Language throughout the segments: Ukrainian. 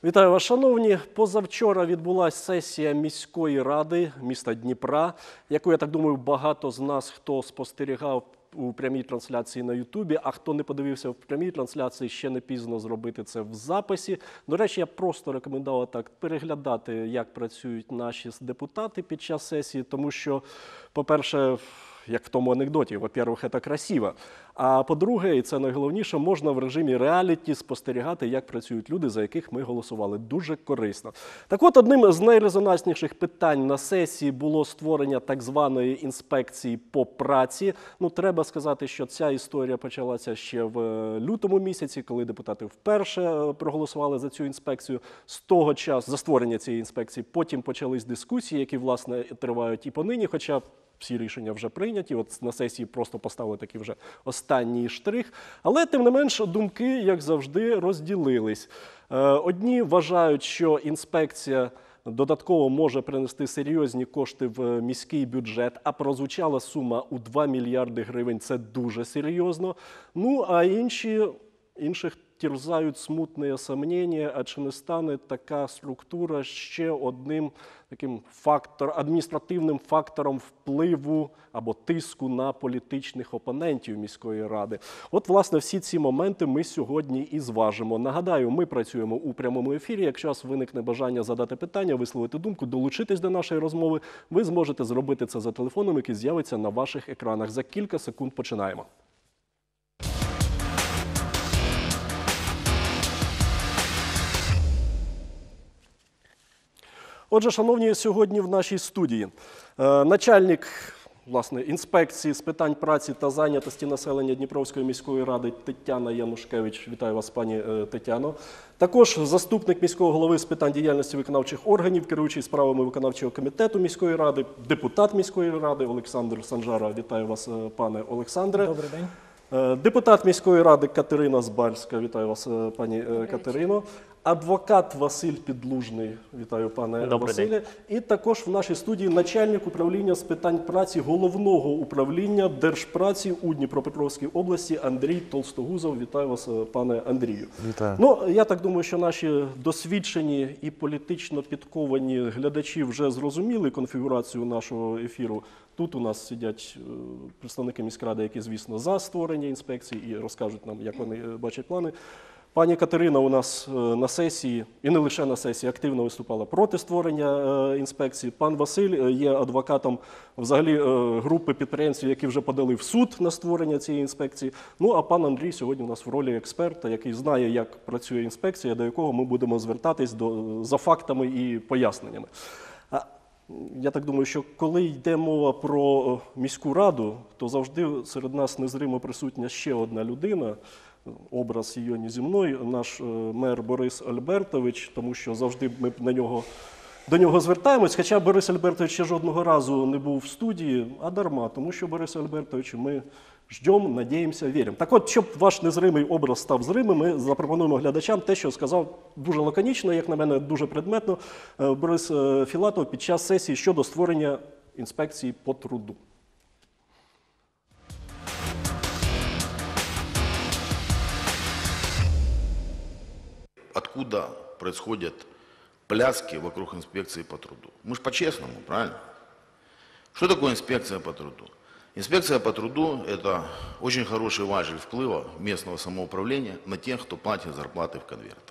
Вітаю вас, шановні. Позавчора відбулася сесія міської ради міста Дніпра, яку, я так думаю, багато з нас, хто спостерігав у прямій трансляції на Ютубі, а хто не подивився в прямій трансляції, ще не пізно зробити це в записі. До речі, я просто рекомендував так переглядати, як працюють наші депутати під час сесії, тому що, по-перше, як в тому анекдоті, во-первых, це красиво. А по-друге, і це найголовніше, можна в режимі реаліті спостерігати, як працюють люди, за яких ми голосували. Дуже корисно. Так от, одним з найрезонансніших питань на сесії було створення так званої інспекції по праці. Ну, треба сказати, що ця історія почалася ще в лютому місяці, коли депутати вперше проголосували за цю інспекцію. З того часу, за створення цієї інспекції, потім почались дискусії, які, власне, тривають і понині, хоча всі рішення вже прийняті, от на сесії просто поставили такий вже останній штрих. Але, тим не менш, думки, як завжди, розділились. Одні вважають, що інспекція додатково може принести серйозні кошти в міський бюджет, а прозвучала сума у 2 мільярди гривень – це дуже серйозно. Ну, а інших терзають смутні сумніви, а чи не стане така структура ще одним таким адміністративним фактором впливу або тиску на політичних опонентів міської ради. От, власне, всі ці моменти ми сьогодні і зважимо. Нагадаю, ми працюємо у прямому ефірі. Якщо у вас виникне бажання задати питання, висловити думку, долучитись до нашої розмови, ви зможете зробити це за телефоном, який з'явиться на ваших екранах. За кілька секунд починаємо. Отже, шановні, сьогодні в нашій студії начальник, власне, інспекції з питань праці та зайнятості населення Дніпровської міської ради Тетяна Янушкевич. Вітаю вас, пані Тетяно. Також заступник міського голови з питань діяльності виконавчих органів, керуючий справами виконавчого комітету міської ради, депутат міської ради Олександр Санжара. Вітаю вас, пане Олександре. Добрий день. Депутат міської ради Катерина Збальська. Вітаю вас, пані Катерино. Адвокат Василь Підлужний. Вітаю, пане Василе. І також в нашій студії начальник управління з питань праці Головного управління Держпраці у Дніпропетровській області Андрій Толстогузов. Вітаю вас, пане Андрію. Вітаю. Ну, я так думаю, що наші досвідчені і політично підковані глядачі вже зрозуміли конфігурацію нашого ефіру. Тут у нас сидять представники міськради, які, звісно, за створення інспекції і розкажуть нам, як вони бачать плани. Пані Катерина у нас на сесії, і не лише на сесії, активно виступала проти створення інспекції. Пан Василь є адвокатом взагалі групи підприємців, які вже подали в суд на створення цієї інспекції. Ну, а пан Андрій сьогодні у нас в ролі експерта, який знає, як працює інспекція, до якого ми будемо звертатись за фактами і поясненнями. Я так думаю, що коли йде мова про міську раду, то завжди серед нас незримо присутня ще одна людина, образ її неземної, наш мер Борис Альбертович, тому що завжди ми до нього звертаємось, хоча Борис Альбертович ще жодного разу не був в студії, а дарма, тому що Бориса Альбертовича ми ждемо, надіємося, віримо. Так от, щоб ваш незримий образ став зримим, ми запропонуємо глядачам те, що сказав дуже лаконічно, як на мене, дуже предметно Борис Філатов під час сесії щодо створення інспекції по труду. Откуда происходят пляски вокруг инспекции по труду? Мы же по-честному, правильно? Что такое инспекция по труду? Инспекция по труду – это очень хороший важель вплыва местного самоуправления на тех, кто платит зарплаты в конвертах.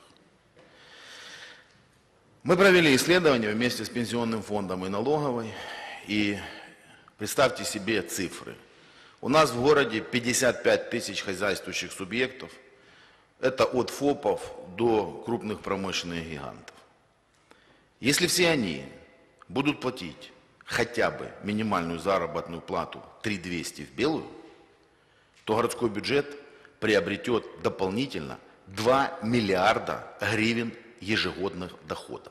Мы провели исследование вместе с Пенсионным фондом и налоговой, и представьте себе цифры. У нас в городе 55 тысяч хозяйствующих субъектов. Это от ФОПов до крупных промышленных гигантов. Если все они будут платить хотя бы минимальную заработную плату 3200 в белую, то городской бюджет приобретет дополнительно 2 миллиарда гривен ежегодных доходов.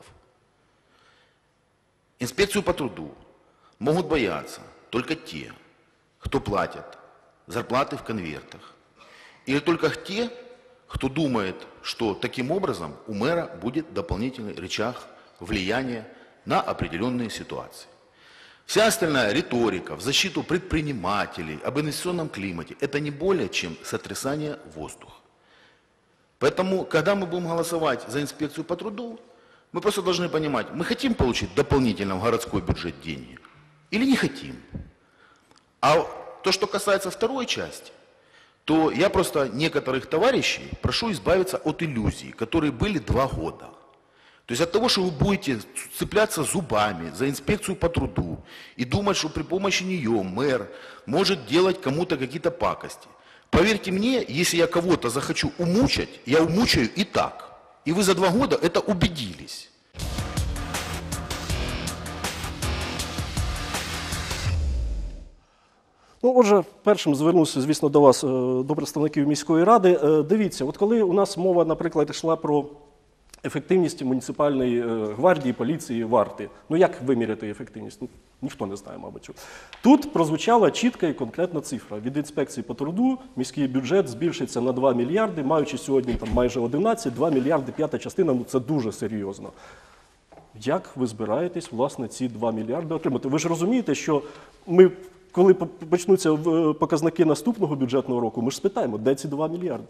Инспекцию по труду могут бояться только те, кто платит зарплаты в конвертах, или только те, кто думает, что таким образом у мэра будет дополнительный рычаг влияния на определенные ситуации. Вся остальная риторика в защиту предпринимателей, об инвестиционном климате – это не более чем сотрясание воздуха. Поэтому, когда мы будем голосовать за инспекцию по труду, мы просто должны понимать, мы хотим получить дополнительно в городской бюджет деньги или не хотим. А то, что касается второй части, то я просто некоторых товарищей прошу избавиться от иллюзий, которые были 2 года. То есть от того, что вы будете цепляться зубами за инспекцию по труду и думать, что при помощи нее мэр может делать кому-то какие-то пакости. Поверьте мне, если я кого-то захочу умучать, я умучаю и так. И вы за 2 года это убедились. Ну, отже, першим звернувся, звісно, до вас, до представників міської ради. Дивіться, от коли у нас мова, наприклад, йшла про ефективність муніципальної гвардії, поліції, варти. Ну, як виміряти ефективність? Ну, ніхто не знає, мабуть. Тут прозвучала чітка і конкретна цифра. Від інспекції по труду міський бюджет збільшиться на 2 мільярди, маючи сьогодні там майже 11, 2 мільярди, 5 частина, ну це дуже серйозно. Як ви збираєтесь, власне, ці 2 мільярди отримати? Ви ж розумієте, що ми, коли почнуться показники наступного бюджетного року, ми ж спитаємо, де ці 2 мільярди?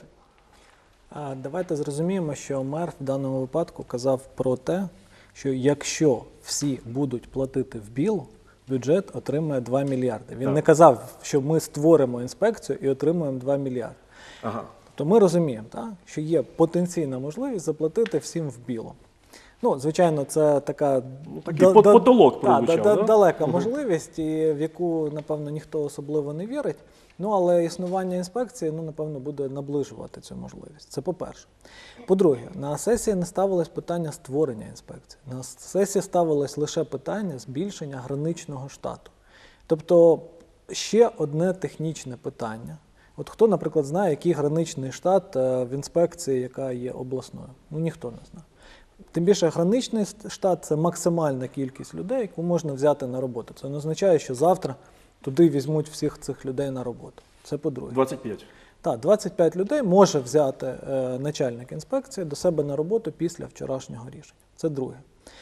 Давайте зрозуміємо, що мер в даному випадку казав про те, що якщо всі будуть платити в білу, бюджет отримає 2 мільярди. Він не казав, що ми створимо інспекцію і отримуємо 2 мільярди. Ага. Тобто ми розуміємо, так, що є потенційна можливість заплатити всім в білу. Ну, звичайно, це така такий потолок прозвучав, далека можливість, і в яку, напевно, ніхто особливо не вірить. Ну, але існування інспекції, ну, напевно, буде наближувати цю можливість. Це по-перше. По-друге, на сесії не ставилось питання створення інспекції. На сесії ставилось лише питання збільшення граничного штату. Тобто, ще одне технічне питання. От хто, наприклад, знає, який граничний штат в інспекції, яка є обласною? Ну, ніхто не знає. Тим більше граничний штат – це максимальна кількість людей, яку можна взяти на роботу. Це не означає, що завтра туди візьмуть всіх цих людей на роботу. Це по-друге. 25. Так, 25 людей може взяти начальник інспекції до себе на роботу після вчорашнього рішення. Це друге.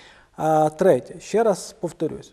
Третє. Ще раз повторюсь.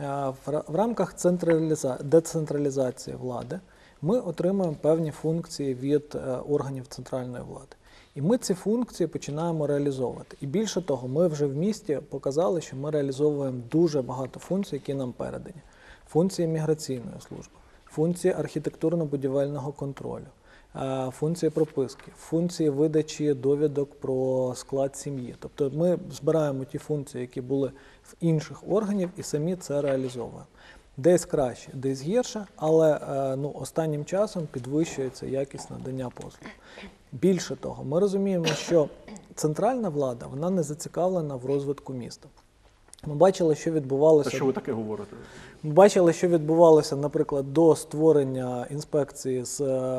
В рамках децентралізації влади ми отримуємо певні функції від органів центральної влади. І ми ці функції починаємо реалізовувати. І більше того, ми вже в місті показали, що ми реалізовуємо дуже багато функцій, які нам передані. Функції міграційної служби, функції архітектурно-будівельного контролю, функції прописки, функції видачі довідок про склад сім'ї. Тобто ми збираємо ті функції, які були в інших органів, і самі це реалізовуємо. Десь краще, десь гірше, але останнім часом підвищується якість надання послуг. Більше того, ми розуміємо, що центральна влада, вона не зацікавлена в розвитку міста. Ми бачили, що відбувалося... Та що ви таке говорите? Ми бачили, що відбувалося, наприклад, до створення інспекції з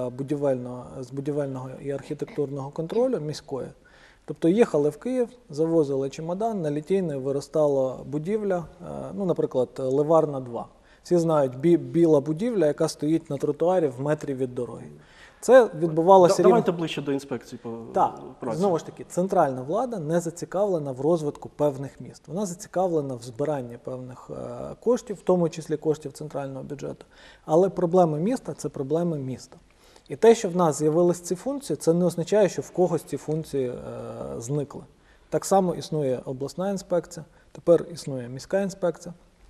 будівельного і архітектурного контролю міської. Тобто їхали в Київ, завозили чемодан, на Літійне виростала будівля, наприклад, Ливарна 2. Всі знають, біла будівля, яка стоїть на тротуарі в метрі від дороги. Це відбувалося... Давайте ближче до інспекції по праці. Знову ж таки, центральна влада не зацікавлена в розвитку певних міст. Вона зацікавлена в збиранні певних коштів, в тому числі коштів центрального бюджету. Але проблеми міста – це проблеми міста. І те, що в нас з'явились ці функції, це не означає, що в когось ці функції зникли. Так само існує обласна інспекція, тепер існує міська інспекція.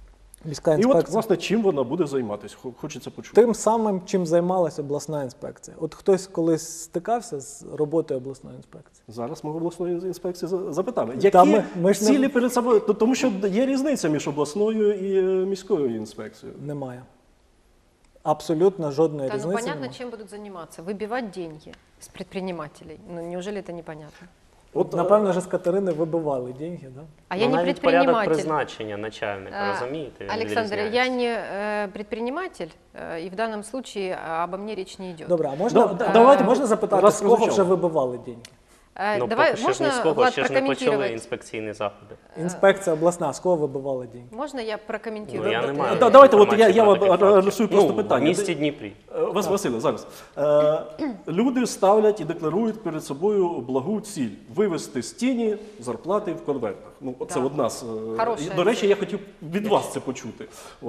І от, власне, чим вона буде займатися? Хочеться почути. Тим самим, чим займалася обласна інспекція. От хтось колись стикався з роботою обласної інспекції? Зараз ми в обласної інспекції запитаємо. Які цілі перед собою? Тому що є різниця між обласною і міською інспекцією. Немає. Абсолютно жодної різниці немає. Понятно, чим будуть займатися. Вибивати деньги з підприємців. Ну, неужели це непонятно? Напевно, вже з Катерини вибивали деньги, да? А я не навіть предприниматель. порядок призначення начальника, розумієте? Александр, я не предприниматель, и в данном случае обо мне речь не идет. Добре, а можна запитати, з кого вже вибивали деньги? Давай, поки що ж не з кого, ще ж не почали інспекційні заходи. Інспекція обласна, з кого вибивали деньги? Можна я прокоментую? Ну, я не маю Давайте, от я інформації про адресую просто питання. В місті Дніпрі. Василе, зараз. Люди ставлять і декларують перед собою благу ціль – вивести з тіні зарплати в конвертах. Ну, це одна з... До речі, я хотів від вас це почути.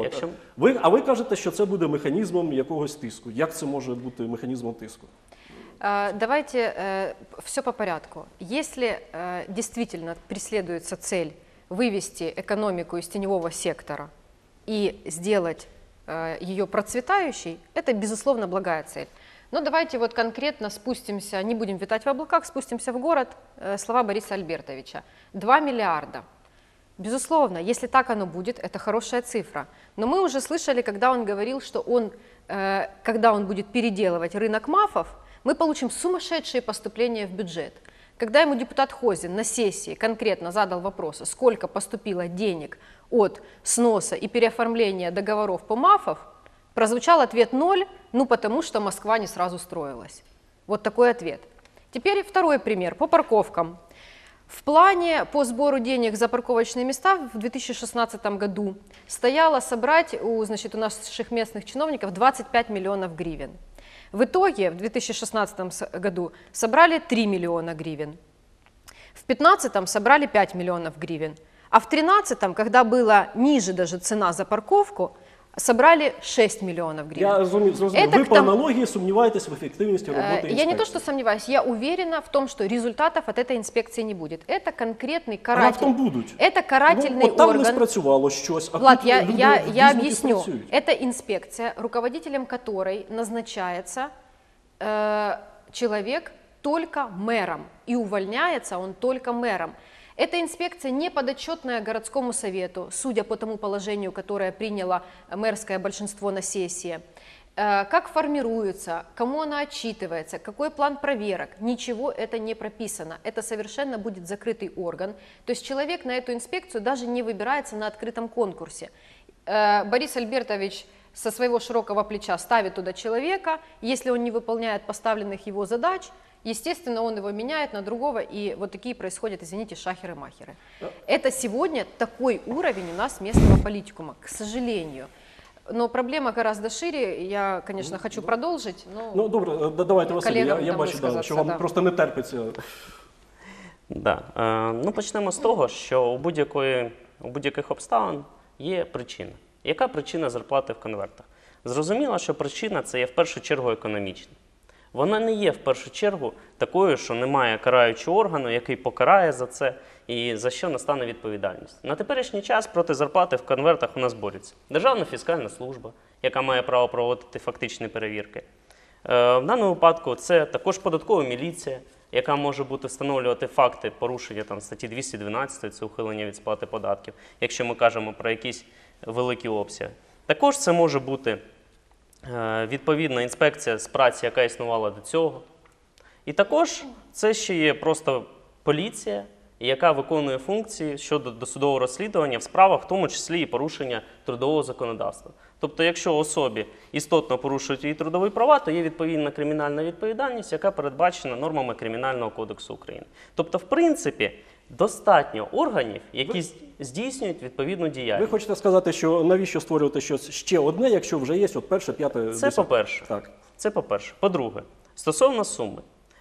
А ви кажете, що це буде механізмом якогось тиску. Як це може бути механізмом тиску? Давайте все по порядку. Если действительно преследуется цель вывести экономику из теневого сектора и сделать ее процветающей, это, безусловно, благая цель. Но давайте вот конкретно спустимся, не будем витать в облаках, спустимся в город, слова Бориса Альбертовича. 2 миллиарда. Безусловно, если так оно будет, это хорошая цифра. Но мы уже слышали, когда он говорил, что когда он будет переделывать рынок МАФов, мы получим сумасшедшие поступления в бюджет. Когда ему депутат Хозин на сессии конкретно задал вопрос, сколько поступило денег от сноса и переоформления договоров по МАФов, прозвучал ответ 0, ну потому что Москва не сразу строилась. Вот такой ответ. Теперь второй пример по парковкам. В плане по сбору денег за парковочные места в 2016 году стояло собрать у наших местных чиновников 25 миллионов гривен. В итоге в 2016 году собрали 3 миллиона гривен, в 2015 собрали 5 миллионов гривен, а в 2013, когда была ниже даже цена за парковку, собрали 6 миллионов гривен. Я зрозумів. Ви по аналогії сумніваєтесь в ефективності роботи інспекції. Я не то, что сомневаюсь, я уверена в том, что результатов от этой инспекции не будет. Это конкретный карательный, Раптом будуть. Это карательный От там не орган. спрацювало щось, а Влад, тут я люди объясню. працюють. Это инспекция, руководителем которой назначается человек только мэром, и увольняется он только мэром. Эта инспекция не подотчетная городскому совету, судя по тому положению, которое приняло мэрское большинство на сессии. Как формируется, кому она отчитывается, какой план проверок, ничего это не прописано. Это совершенно будет закрытый орган. То есть человек на эту инспекцию даже не выбирается на открытом конкурсе. Борис Альбертович со своего широкого плеча ставит туда человека, если он не выполняет поставленных его задач, естественно, он его меняет на другого, и вот такие происходят, извините, шахеры-махеры. Это сегодня такой уровень у нас местного политикума, к сожалению. Но проблема гораздо шире, я, конечно, хочу продовжити. Ну, добре, давайте, Василь, я бачу, що вам просто не терпиться. Да. Ну, почнемо з того, що у будь-яких обставин є причина. Яка причина зарплати в конвертах? Зрозуміло, що причина – це є в першу чергу економічна. Вона не є в першу чергу такою, що немає караючого органу, який покарає за це і за що настане відповідальність. На теперішній час проти зарплати в конвертах у нас борються Державна фіскальна служба, яка має право проводити фактичні перевірки. В даному випадку це також податкова міліція, яка може бути встановлювати факти порушення статті 212, це ухилення від сплати податків, якщо ми кажемо про якісь великі обсяги. Також це може бути відповідна інспекція з праці, яка існувала до цього. І також це ще є просто поліція, яка виконує функції щодо досудового розслідування в справах, в тому числі і порушення трудового законодавства. Тобто, якщо особі істотно порушують її трудові права, то є відповідна кримінальна відповідальність, яка передбачена нормами Кримінального кодексу України. Тобто, в принципі, достатньо органів, які здійснюють відповідну діяльність. Ви хочете сказати, що навіщо створювати щось ще одне, якщо вже є перше, п'яте, десяте? Це по-перше. Так. Це по-перше. По-друге, стосовно суми.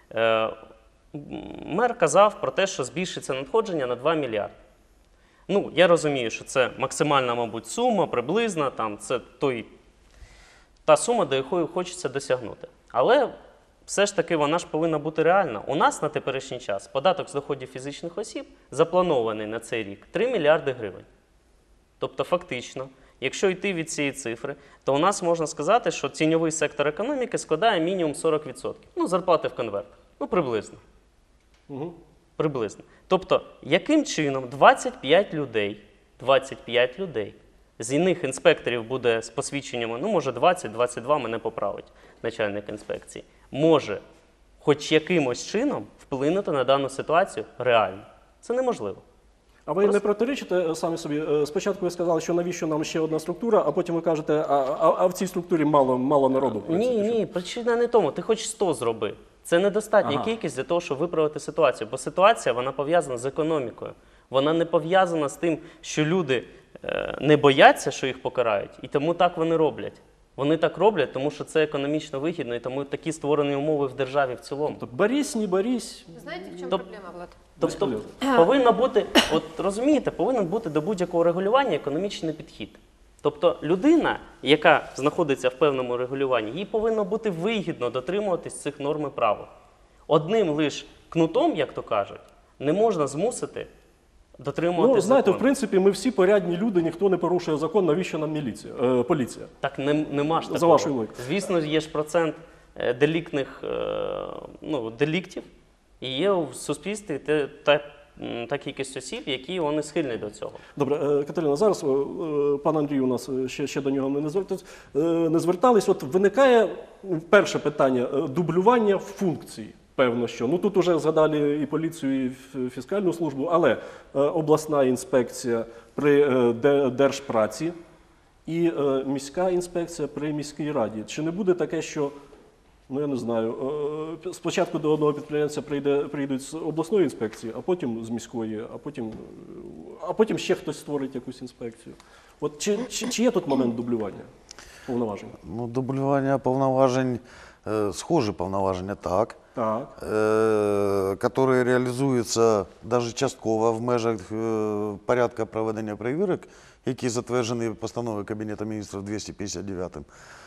Мер казав про те, що збільшиться надходження на 2 мільярди. Ну, я розумію, що це максимальна, мабуть, сума, приблизна, це та сума, до якої хочеться досягнути. Але все ж таки вона ж повинна бути реальна. У нас на теперішній час податок з доходів фізичних осіб запланований на цей рік 3 мільярди гривень. Тобто фактично, якщо йти від цієї цифри, то у нас можна сказати, що тіньовий сектор економіки складає мінімум 40%. Ну, зарплати в конвертах. Ну, приблизно. Угу. Приблизно. Тобто, яким чином 25 людей, з них інспекторів буде з посвідченнями, ну, може 20-22, мене поправить начальник інспекції, може хоч якимось чином вплинути на дану ситуацію реально. Це неможливо. А ви не протирічите самі собі? Спочатку ви сказали, що навіщо нам ще одна структура, а потім ви кажете, а в цій структурі мало народу. Ні, причина не тому. Ти хоч 100 зроби. Це недостатня кількість для того, щоб виправити ситуацію. Бо ситуація, вона пов'язана з економікою. Вона не пов'язана з тим, що люди не бояться, що їх покарають, і тому так вони роблять. Вони так роблять, тому що це економічно вигідно, і тому такі створені умови в державі в цілому. Тобто борись, не борись. Знаете, в чем проблема, Влад? Тобто повинно бути, от розумієте, повинен бути до будь-якого регулювання економічний підхід. Тобто людина, яка знаходиться в певному регулюванні, їй повинно бути вигідно дотримуватись цих норм і правил. Одним лише кнутом, як то кажуть, не можна змусити дотримуватись Ну, знаєте, в закону. принципі, ми всі порядні люди, ніхто не порушує закон, навіщо нам поліція? Так нема ж За такого. вашою логікою. Звісно, є ж процент деліктів, і є в суспільстві та кількість осіб, які вони схильні до цього. Добре, Катерина, зараз пан Андрій у нас ще до нього не звертались. От виникає перше питання – дублювання функцій. Певно, що. Ну тут вже згадали і поліцію, і фіскальну службу, але обласна інспекція при Держпраці і міська інспекція при міській раді. Чи не буде таке, що, ну я не знаю, спочатку до одного підприємця прийдуть з обласної інспекції, а потім з міської, а потім ще хтось створить якусь інспекцію. От чи є тут момент дублювання повноважень? Ну, дублювання повноважень, схожі повноваження, так. Так. Которые реалізуються навіть частково в межах порядку проведення перевірок, які затверджені постановою Кабінету міністрів 259.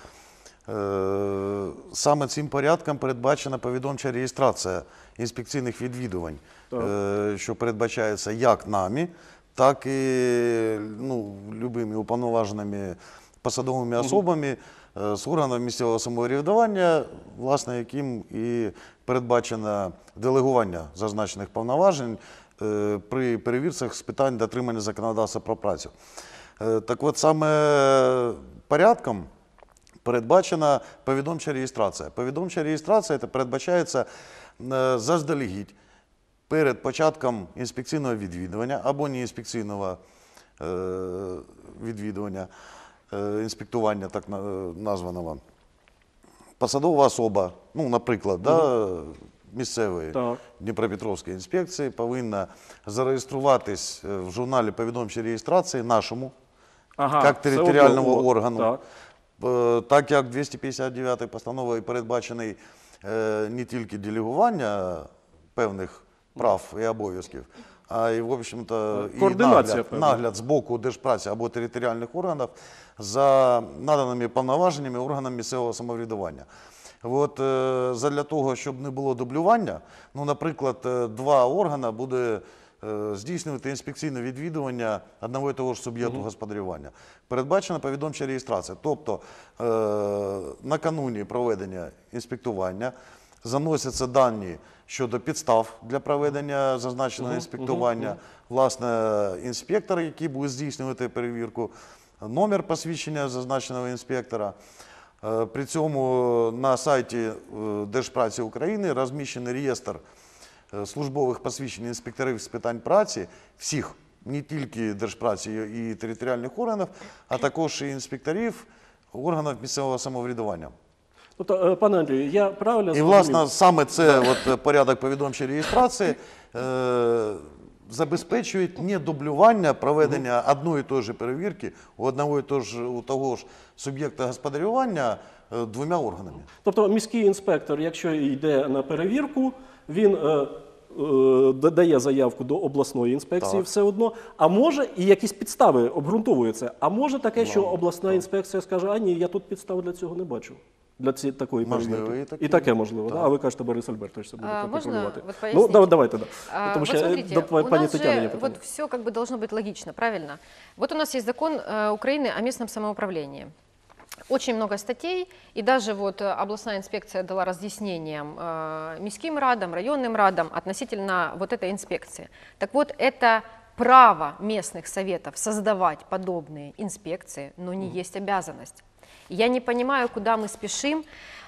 Саме цим порядком передбачена повідомча реєстрація інспекційних відвідувань, що передбачається як нами, так і любими уповноваженими посадовими особами з органів місцевого самоврядування, власне, яким і передбачено делегування зазначених повноважень при перевірках з питань дотримання законодавства про працю. Так от саме порядком передбачена повідомча реєстрація. Повідомча реєстрація передбачається заздалегідь перед початком інспекційного відвідування або неінспекційного відвідування, інспектування так названого. Посадова особа, ну, наприклад, місцевої Дніпропетровської інспекції повинна зареєструватись в журналі повідомчої реєстрації нашому, як територіального органу. Так як 259 постановою передбачений не тільки делегування певних прав і обов'язків, а й, в общем-то, і нагляд з боку Держпраці або територіальних органів за наданими повноваженнями органам місцевого самоврядування. От задля того, щоб не було дублювання, ну, наприклад, два органи буде здійснювати інспекційне відвідування одного і того ж суб'єкту господарювання. Передбачена повідомча реєстрація. Тобто накануні проведення інспектування заносяться дані щодо підстав для проведення зазначеного інспектування, власне, інспектор, який буде здійснювати перевірку, номер посвідчення зазначеного інспектора. При цьому на сайті Держпраці України розміщений реєстр службових посвідчень інспекторів з питань праці всіх, не тільки Держпраці і територіальних органів, а також і інспекторів органів місцевого самоврядування. Тобто, пане Андрію, я правильно зрозумів? І, власне, саме це порядок повідомчої реєстрації забезпечує недублювання проведення одної і тої ж перевірки у одного і того ж суб'єкта господарювання двома органами. Тобто міський інспектор, якщо йде на перевірку, він дає заявку до обласної інспекції все одно, а може, і якісь підстави обґрунтовуються, а може таке, що обласна інспекція скаже, а ні, я тут підстав для цього не бачу. Для такої перевірки. І таке можливо. А ви кажете, Борис Альбертович це буде контролювати. Ну, давайте. Потому что смотрите, у нас же вот все как бы должно быть логично, правильно? Вот у нас есть закон Украины о местном самоуправлении. Очень много статей, и даже вот областная инспекция дала разъяснениям міським радам, районным радам относительно вот этой инспекции. Так вот, это право местных советов создавать подобные инспекции, но не есть обязанность. Я не понимаю, куда мы спешим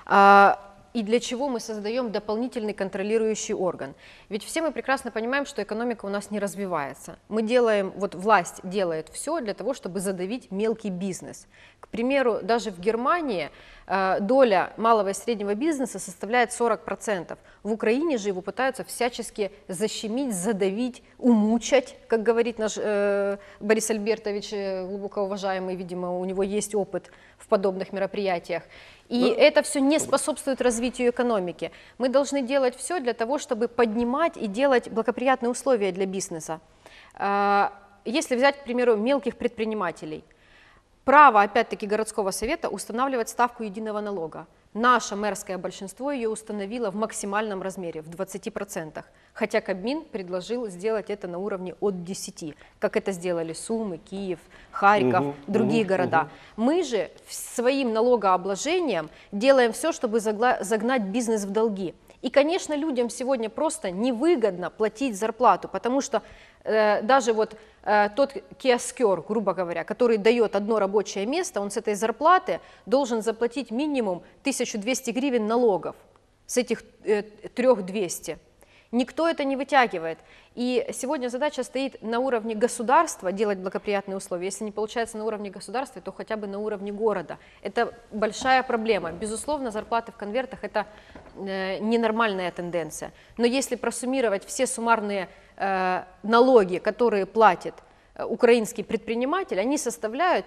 и для чего мы создаем дополнительный контролирующий орган. Ведь все мы прекрасно понимаем, что экономика у нас не развивается. Мы делаем, вот власть делает все для того, чтобы задавить мелкий бизнес. К примеру, даже в Германии доля малого и среднего бизнеса составляет 40%. В Украине же его пытаются всячески защемить, задавить, умучать, как говорит наш Борис Альбертович, глубоко уважаемый, видимо, у него есть опыт в подобных мероприятиях. И это все не способствует развитию экономики. Мы должны делать все для того, чтобы поднимать и делать благоприятные условия для бизнеса. Если взять, к примеру, мелких предпринимателей, право, опять-таки, городского совета устанавливать ставку единого налога. Наше мэрское большинство ее установило в максимальном размере, в 20%, хотя Кабмин предложил сделать это на уровне от 10%, как это сделали Сумы, Киев, Харьков, другие города. Мы же своим налогообложением делаем все, чтобы загнать бизнес в долги. И, конечно, людям сегодня просто невыгодно платить зарплату, потому что даже вот тот киоскер, грубо говоря, который дает одно рабочее место, он с этой зарплаты должен заплатить минимум 1200 гривен налогов, с этих 3200. Никто это не вытягивает. И сегодня задача стоит на уровне государства делать благоприятные условия. Если не получается на уровне государства, то хотя бы на уровне города. Это большая проблема. Безусловно, зарплаты в конвертах – это ненормальная тенденция. Но если просуммировать все суммарные налоги, которые платит украинский предприниматель, они составляют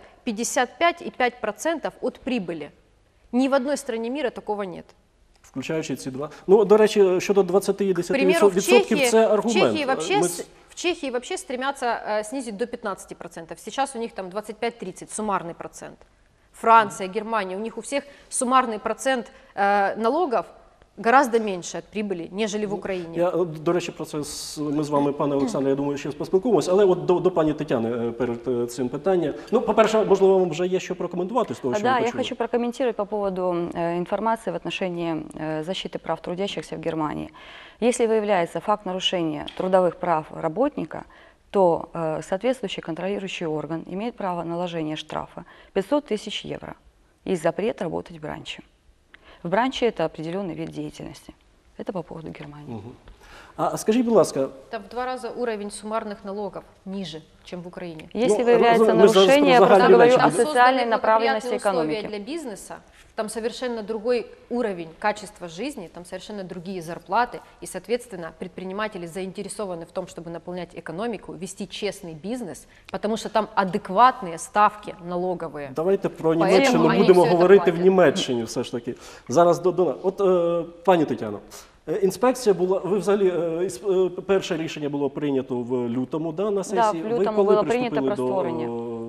55,5% от прибыли. Ни в одной стране мира такого нет. Включаючи ці два. Ну, до речі, щодо 20-10%, це аргумент. В Чехии вообще стремятся снизить до 15%. Сейчас у них там 25-30, суммарный процент. Франция, Германия, у них у всех суммарный процент налогов гораздо менше від прибулі, ніж в Україні. Я, до речі, про це ми з вами, пане Олександре, я думаю, ще поспілкуємося. Але от до пані Тетяни перед цим питання. Ну, по-перше, можливо, вам вже є що прокоментувати з того, що ви почули. Я хочу прокомментировать по поводу информации в отношении защиты прав трудящихся в Германии. Если выявляется факт нарушения трудовых прав работника, то соответствующий контролирующий орган имеет право наложения штрафа 500 тысяч евро и запрет работать в бранче. В бранче это определенный вид деятельности. Это по поводу Германии. А скажіть, будь ласка... Там в 2 раза уровень суммарных налогов ниже, чем в Украине. Если выявляется нарушение, я просто говорю о социальной направленности экономики. Условия для бизнеса, там совершенно другой уровень качества жизни, там совершенно другие зарплаты, и, соответственно, предприниматели заинтересованы в том, чтобы наполнять экономику, вести честный бизнес, потому что там адекватные ставки налоговые. Давайте про Німеччину будемо говорити в Німеччині все ж таки. Зараз от, пані Тетяно, інспекція була, ви взагалі, перше рішення було прийнято в лютому, да, на сесії? Да, в лютому було прийнято про створення.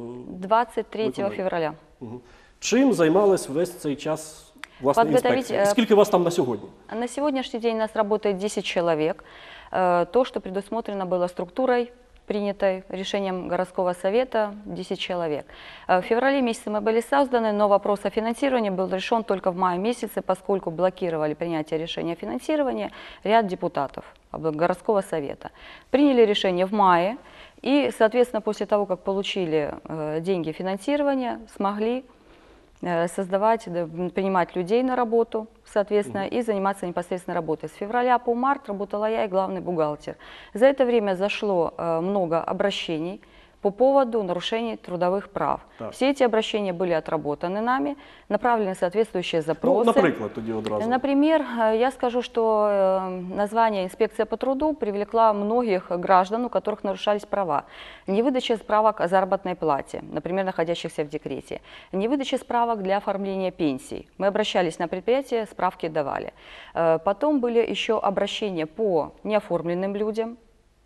23 февраля. Чим займались весь цей час, власне, інспекція? Скільки у вас там на сьогодні? На сегодняшний день у нас работает 10 человек. То, что предусмотрено было структурой, принятой решением городского совета, 10 человек. В феврале месяце мы были созданы, но вопрос о финансировании был решен только в мае месяце, поскольку блокировали принятие решения о финансировании ряд депутатов городского совета. Приняли решение в мае и, соответственно, после того, как получили деньги финансирования, смогли создавать, принимать людей на работу, соответственно, и заниматься непосредственно работой. С февраля по март работала я и главный бухгалтер. За это время зашло много обращений по поводу нарушений трудовых прав. Так. Все эти обращения были отработаны нами, направлены соответствующие запросы. Ну, например, тоді одразу. Например, я скажу, что название «Инспекция по труду» привлекла многих граждан, у которых нарушались права. Невыдача справок о заработной плате, например, находящихся в декрете. Невыдача справок для оформления пенсий. Мы обращались на предприятие, справки давали. Потом были еще обращения по неоформленным людям.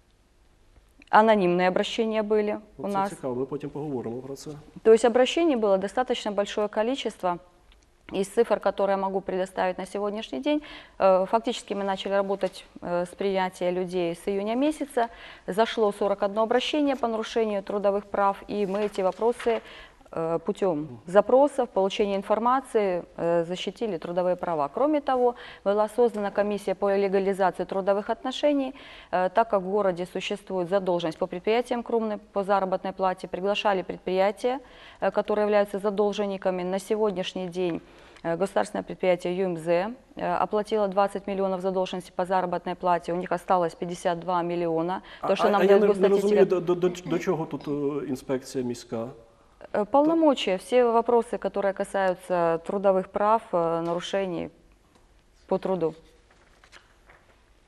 Анонимные обращения были у нас. Цікаво, ми потім поговоримо про це. То есть обращений было достаточно большое количество. Из цифр, которые я могу предоставить на сегодняшний день, фактически мы начали работать с принятия людей с июня месяца. Зашло 41 обращение по нарушению трудовых прав, и мы эти вопросы путем запросов, получения информации защитили трудовые права. Кроме того, была создана комиссия по легализации трудовых отношений, так как в городе существует задолженность по предприятиям крупной по заработной плате, приглашали предприятия, которые являются задолженниками. На сегодняшний день государственное предприятие ЮМЗ оплатило 20 миллионов задолженности по заработной плате, у них осталось 52 миллиона. То, что нам я не розумію, до чого тут інспекція міська? Полномочия, все вопросы, которые касаются трудовых прав, нарушений по труду.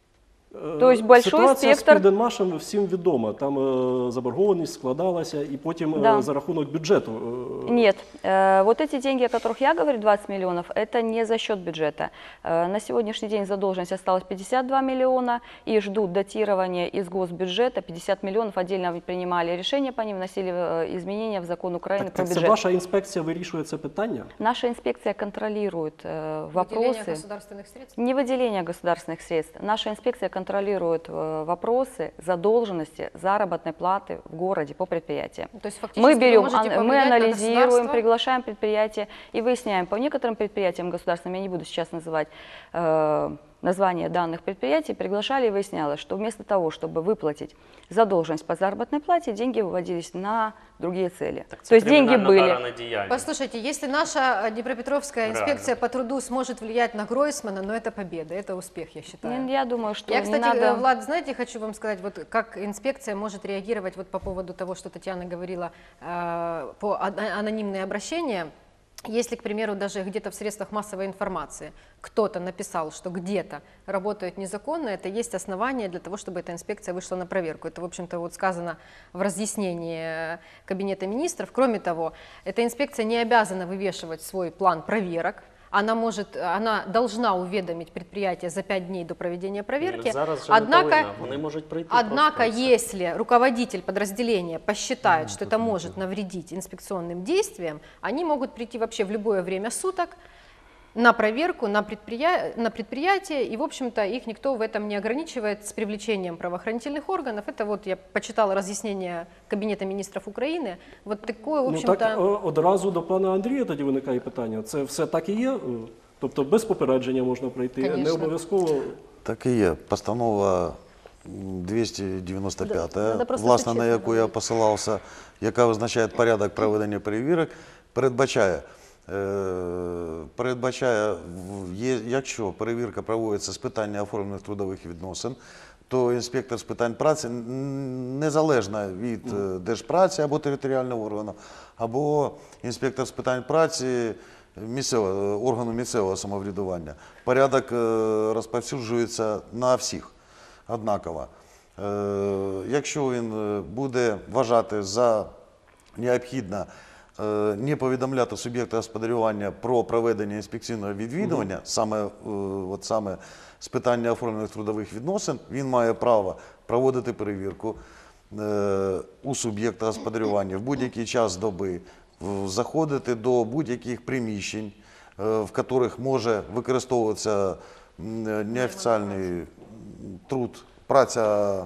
То есть большой Ситуація з спектр. Південмашем всім відома. Там заборгованість складалася, і потім Да. за рахунок бюджету. Нет, вот эти деньги, о которых я говорю, 20 миллионов, это не за счет бюджета. На сегодняшний день задолженность осталась 52 миллиона и ждут датирования из госбюджета. 50 миллионов отдельно принимали решения по ним, вносили изменения в закон Украины Так, про це бюджет. ваша інспекція вирішує це питання? Наша инспекция контролирует Выделение вопросы. государственных средств? Не выделение государственных средств. Наша инспекция контролирует вопросы задолженности, заработной платы в городе по предприятиям. То есть фактически Мы берем, вы можете мы повлиять на анализируем, государство? приглашаем предприятия и выясняем по некоторым предприятиям государственным, я не буду сейчас называть название данных предприятий, приглашали и выяснялось, что вместо того, чтобы выплатить задолженность по заработной плате, деньги выводились на другие цели. Так, То есть деньги были. Послушайте, если наша Днепропетровская инспекция по труду сможет влиять на Гройсмана, ну это победа, это успех, я считаю. Я думаю, что Я, не кстати, надо... Влад, знаете, хочу вам сказать, вот как инспекция может реагировать вот по поводу того, что Татьяна говорила, по анонимные обращения. Если, к примеру, даже где-то в средствах массовой информации кто-то написал, что где-то работают незаконно, это есть основание для того, чтобы эта инспекция вышла на проверку. Это, в общем-то, вот сказано в разъяснении Кабинета министров. Кроме того, эта инспекция не обязана вывешивать свой план проверок. Она должна уведомить предприятие за 5 дней до проведения проверки. Однако, если руководитель подразделения посчитает, что это может навредить инспекционным действиям, они могут прийти вообще в любое время суток на проверку на предприятие, и, в общем-то, их никто в этом не ограничивает с привлечением правоохранительных органов. Это вот я почитала разъяснение Кабинета министров України. Вот такое, в общем-то... Ну так одразу до пана Андрія тоді виникає питання. Це все так і є? Тобто без попередження можна пройти? Конечно. Не обов'язково? Так і є. Постанова 295, Надо просто власне, на чесно яку я посилався, яка визначає порядок проведення перевірок, передбачає, якщо перевірка проводиться з питання оформлених трудових відносин, то інспектор з питань праці, незалежно від Держпраці або територіального органу, або інспектор з питань праці органу місцевого самоврядування, порядок розповсюджується на всіх однаково. Якщо він буде вважати за необхідне не повідомляти суб'єкта господарювання про проведення інспекційного відвідування, саме з питання оформлених трудових відносин, він має право проводити перевірку у суб'єкта господарювання в будь-який час доби, заходити до будь-яких приміщень, в яких може використовуватися неофіційний труд, праця,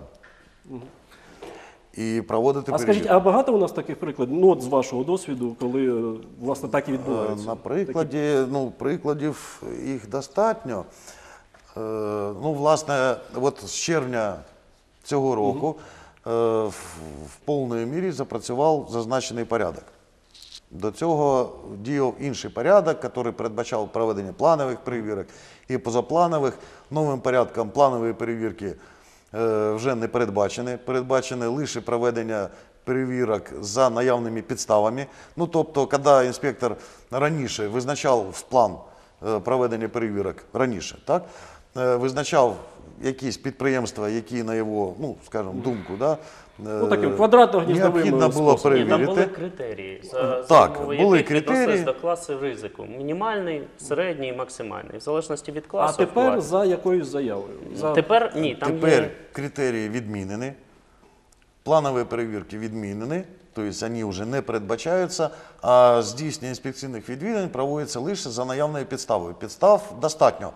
і проводити перевірку. А скажіть, а багато у нас таких прикладів, ну от з вашого досвіду, коли власне так і відбувається? На прикладі, прикладів їх достатньо. Власне, от з червня цього року в повній мірі запрацював зазначений порядок. До цього діяв інший порядок, який передбачав проведення планових перевірок і позапланових. Новим порядком планові перевірки вже не передбачені. Передбачене лише проведення перевірок за наявними підставами. Ну, тобто, коли інспектор раніше визначав в план проведення перевірок, визначав якісь підприємства, які на його, скажімо, думку, таким квадратно-гніздовим необхідно було способом. перевірити. Там були критерії, були яких критерії. відносились до класів ризику. Мінімальний, середній і максимальний. В залежності від А класу. тепер за якоюсь заявою? Тепер ні, там Тепер є... критерії відмінені, планові перевірки відмінені, тобто вони вже не передбачаються, а здійснення інспекційних відвідувань проводиться лише за наявною підставою. Підстав достатньо.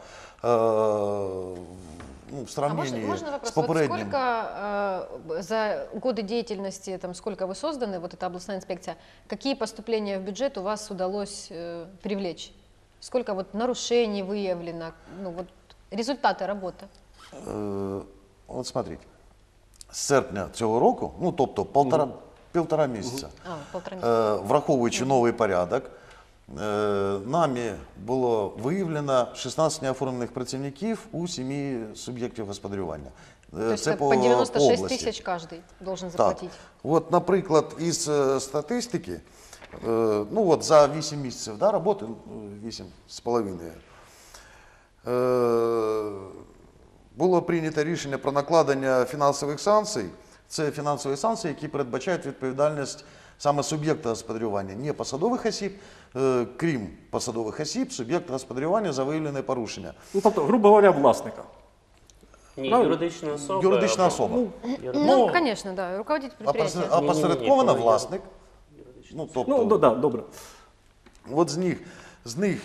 В сравнении можно вопрос? с попередним. Вот сколько за годы деятельности, сколько вы созданы, вот эта областная инспекция, какие поступления в бюджет у вас удалось привлечь? Сколько вот нарушений выявлено, результаты работы? От смотрите, з серпня цього року, тобто півтора місяця, враховуючи новий порядок, нами було виявлено 16 неоформлених працівників у 7 суб'єктів господарювання. Це по 96 тисяч кожен должен заплатити. Так. От, наприклад, із статистики, за 8 місяців роботи, 8,5, було прийнято рішення про накладення фінансових санкцій. Це фінансові санкції, які передбачають відповідальність саме суб'єкта господарювання, не посадових осіб, крім посадових осіб, суб'єкта господарювання за виявлене порушення. Ну, тобто, грубо говоря, власника. Ні, Правильно? юридична особа. Юридична особа. Ну, конечно, да, руководитель предприятия. Опосередковано власник. Ну, тобто, Ну, да, добре. от з них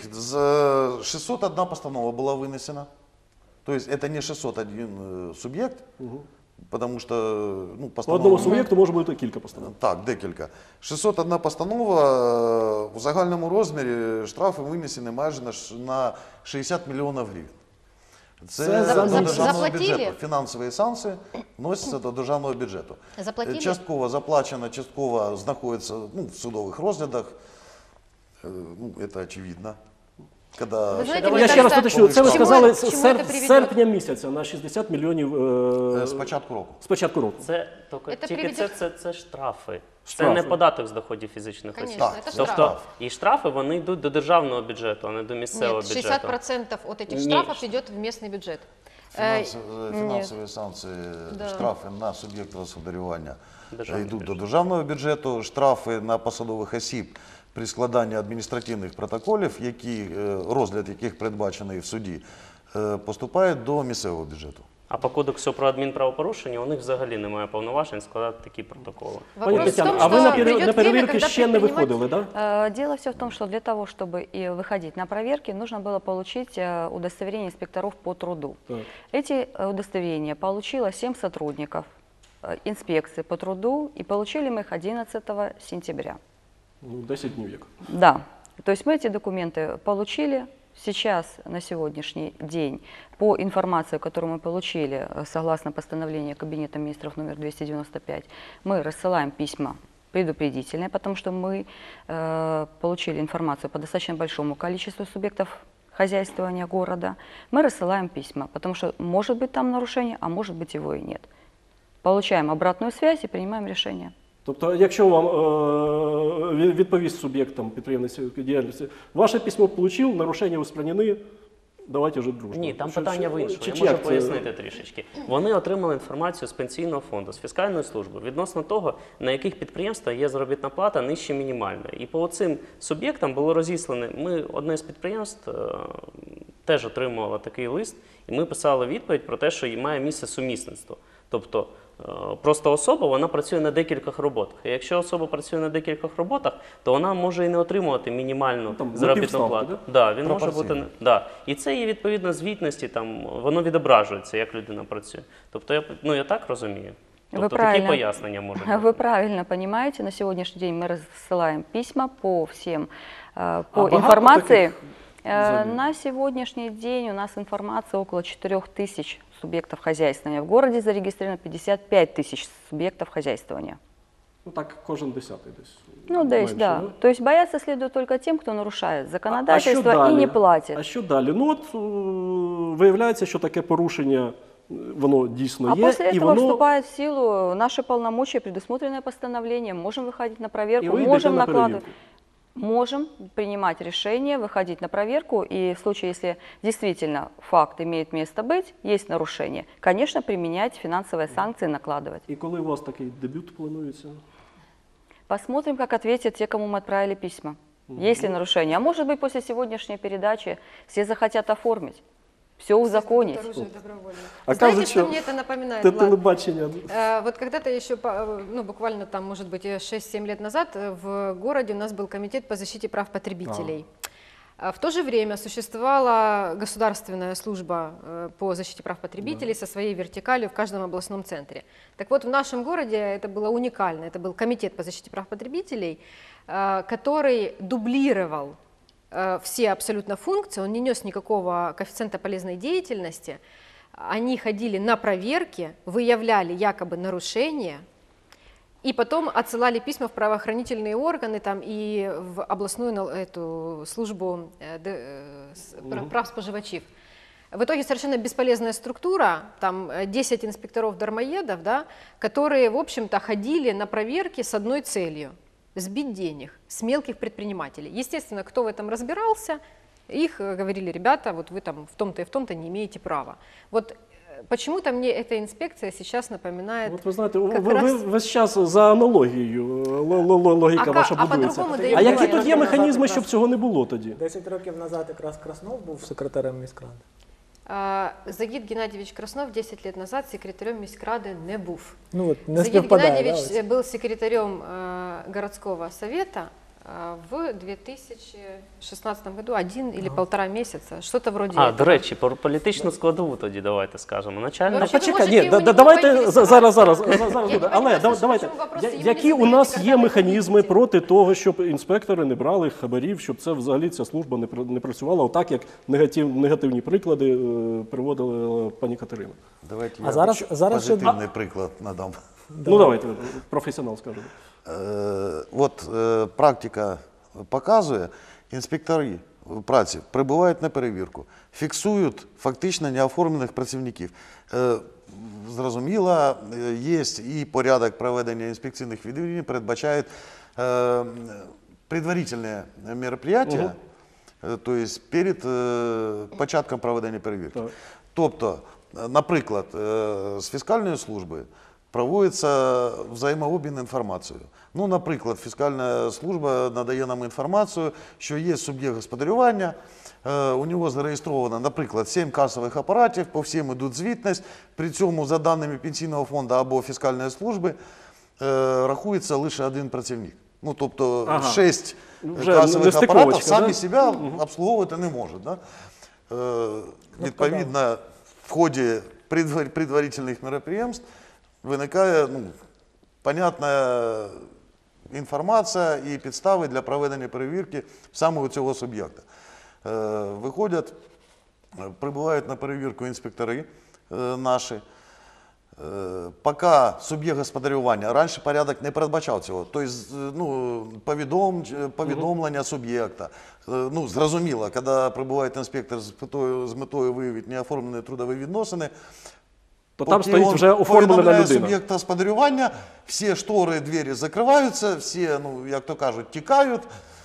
601 постанова була винесена. Тобто, це не 601 суб'єкт, тому що ну, По постанова... одному суб'єкту може бути кілька постанов. Так, декілька. 601 постанова, в загальному розмірі штрафи винесені майже на 60 мільйонів гривень. Це За до місяць. державного Заплатили? бюджету. Фінансові санкції вносяться до державного бюджету. Заплатили? Частково заплачено, частково знаходиться в судових розглядах. Ну, це очевидно. Когда... Ви знаєте, Я мені ще раз кажется, уточню, це ви к чему сказали это з приведет? серпня місяця на 60 мільйонів З початку року. з початку року. Це Це тільки приведет- це штрафи. Це Штрафи. не податок з доходів фізичних осіб. Конечно, Так, это це штраф. Тобто і штрафи вони йдуть до державного бюджету, а не до місцевого Нет, бюджету. 60% от этих Нет. штрафов идет в местный бюджет. Фінансові санкції, Да. штрафи на суб'єкта господарювання Державний йдуть до бюджет. державного бюджету, штрафи на посадових осіб при складанні адміністративних протоколів, розгляд яких передбачений в суді, поступають до місцевого бюджету. А по кодексу про адмінправопорушення у них взагалі немає повноважень складати такі протоколи. Пані Вопрос в Тетяно, том, а ви что на придет время, перевірки когда ще не предприниматель- виходили, так? Да? Дело все в том, что для того, чтобы и выходить на проверки, нужно было получить удостоверение инспекторов по труду. Так. Эти удостоверения получило 7 сотрудников инспекции по труду, и получили мы их 11 сентября. Ну, 10 днів як. Да, то есть мы эти документы получили. Сейчас, на сегодняшний день, по информации, которую мы получили, согласно постановлению Кабинета министров номер 295, мы рассылаем письма предупредительные, потому что мы получили информацию по достаточно большому количеству субъектов хозяйствования города. Мы рассылаем письма, потому что может быть там нарушение, а может быть его и нет. Получаем обратную связь и принимаем решение. Тобто, якщо вам відповість суб'єктам підприємницької діяльності, ваше письмо отримав, нарушення устранені, давайте вже дружно. Ні, там Що- питання в іншому. чи Я можу як це? пояснити трішечки. Вони отримали інформацію з пенсійного фонду, з фіскальної служби відносно того, на яких підприємствах є заробітна плата нижче мінімальної. І по цим суб'єктам було розіслане. Ми одне з підприємств теж отримувало такий лист, і ми писали відповідь про те, що має місце сумісництво. Тобто просто особа, вона працює на декількох роботах. І якщо особа працює на декількох роботах, то вона може і не отримувати мінімальну Там, на заробітну півставки, плату. да? Да, він може Пропорційно. бути да. І це є відповідно звітності, там воно відображується, як людина працює. Тобто я так розумію. Тобто такі правильно. пояснення можуть бути. Вы правильно понимаете, на сегодняшний день мы рассылаем письма по всем, по багато информации. таких заявлений? На сегодняшний день у нас информация около 4000 субъектов хозяйствования. В городе зарегистрировано 55 тысяч субъектов хозяйствования. Ну так, кожен 10-й десь. Ну, да, менше, да. да? То есть бояться следует только тем, кто нарушает А законодательство що и далі? не платит. А що далі? Ну от виявляється, що таке порушення, воно дійсно А є, после і этого воно... вступает в силу наши полномочия, предусмотренное постановлением. Можем выходить на И проверку, вы идете можем на накладывать. проверку. Можем принимать решение, выходить на проверку, и в случае, если действительно факт имеет место быть, есть нарушение, конечно, применять финансовые санкции, накладывать. І коли у вас такий дебют планується? Посмотрим, как ответят те, кому мы отправили письма. Есть ли нарушение? А может быть, после сегодняшней передачи все захотят оформить, все узаконить. Оружие добровольно. А Знаете, кажуть, что що мне это напоминает, те Влад? телебачення. Вот когда-то еще, ну, буквально там, может быть, 6-7 лет назад в городе у нас был комитет по защите прав потребителей. В то же время существовала государственная служба по защите прав потребителей со своей вертикалью в каждом областном центре. Так вот, в нашем городе это было уникально. Это был комитет по защите прав потребителей, который дублировал все абсолютно функции, он не нес никакого коэффициента полезной деятельности. Они ходили на проверки, выявляли якобы нарушения, и потом отсылали письма в правоохранительные органы там, и в областную эту службу прав споживачів. В итоге совершенно бесполезная структура, там 10 инспекторов-дармоедов, да, которые, в общем-то, ходили на проверки с одной целью – сбить денег с мелких предпринимателей. Естественно, кто в этом разбирался, их говорили: ребята, вот вы там в том-то и в том-то не имеете права. Вот почему-то мне эта инспекция сейчас напоминает... От ви знаєте, как ви раз- весь час за аналогією, логіка ваша а будується. по-другому, да А я які понимаю. тут є механізми, щоб цього не було тоді? 10 років назад якраз Краснов був секретарем міськради. Загид Геннадьевич Краснов 10 лет назад секретарем міськради не був. Ну, от, не Загид співпадає. Да, Геннадьевич ось. был секретарем городского совета в 2016 году, 1 или 1,5 месяца, что-то вроде А, этого. до речі, про політичну складову тоді давайте скажемо. Начальник Вообще, ви Почекай, можете ні, у нього давайте поінтересуватися. зараз Я буде. не Але понимаю, давайте, чому вопрос йому не які у задають, нас коли є ви механізми видите? проти того, щоб інспектори не брали хабарів, щоб це взагалі ця служба не працювала отак, як негативні приклади приводила пані Катерина? Давайте А я зараз ще- позитивний приклад надам. Ну давайте, професіонал скаже. От практика показує, інспектори праці прибувають на перевірку, фіксують фактично неоформлених працівників. Зрозуміло, є і порядок проведення інспекційних відвідин, передбачає предварительне мероприятие, то есть перед початком проведення перевірки. Так. Тобто, наприклад, з фіскальної служби проводиться взаємообмін інформацією. Ну, наприклад, фіскальна служба надає нам інформацію, що є суб'єкт господарювання, у нього зареєстровано, наприклад, 7 касових апаратів, по всім йдуть звітність, при цьому за даними пенсійного фонду або фіскальної служби рахується лише один працівник. Ну, тобто, Ага. 6 Вже касових нестиковочка, апаратів самі да? себе обслуговувати не можуть. Да? Відповідно, в ході предварительних мероприємств виникає понятна інформація і підстави для проведення перевірки саме у цього суб'єкта. Виходять, прибувають на перевірку інспектори наші. Поки суб'єкт господарювання, раніше порядок не передбачав цього, тобто повідомлення суб'єкта. Ну, зрозуміло, коли прибуває інспектор з метою виявити неоформлені трудові відносини, То там поки стоїть він вже оформлена повідомляє людина. суб'єкта господарювання, всі штори, двері закриваються, всі, як то кажуть, тікають.